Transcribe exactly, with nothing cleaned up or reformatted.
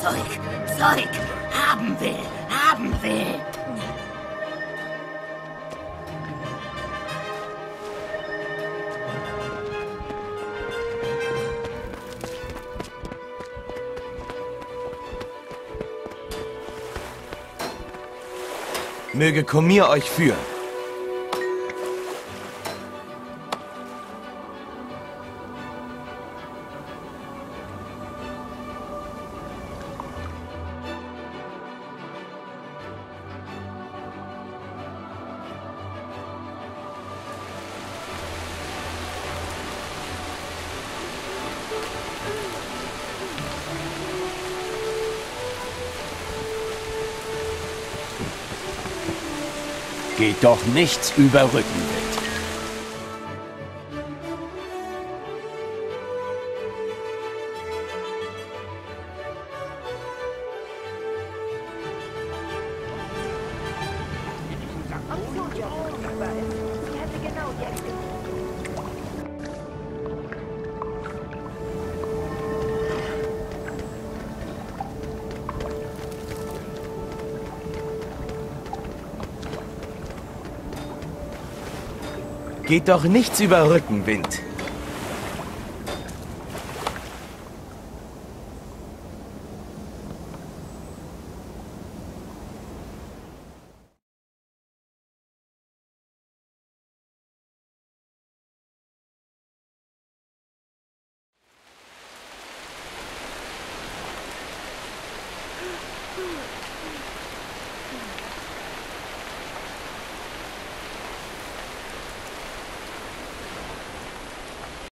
Zeug, Zeug, haben will, haben will. Möge Komir euch führen. Geht doch nichts über Rückenwind. Geht doch nichts über Rückenwind.